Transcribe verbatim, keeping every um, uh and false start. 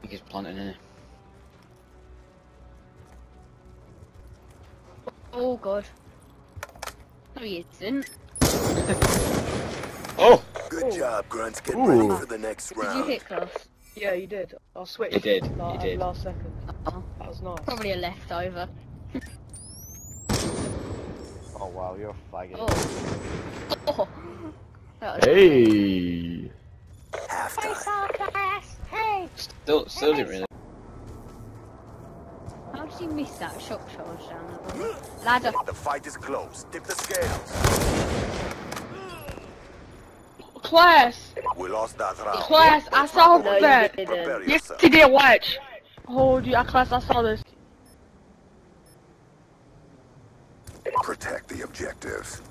think he's planting here. Oh god. No he isn't. Oh! Good Oh. job, Grunts. Get Ooh. ready for the next Did round. you hit Klaus? Yeah, you did. I switched. He did, la- he at did. Last second. Oh, That was nice. probably a leftover. Oh wow, you're a faggot. Oh. Oh. That was Hey! Halftime. Hey! Still, still didn't really. How did you miss that shock charge down the bottom? Ladder. The fight is close. Tip the scales. Class, We lost that round. class, I Let's saw not go you that. didn't. Prepare Yes, yourself. he did. Watch. Oh, dude, I class, I saw this. Protect the objectives.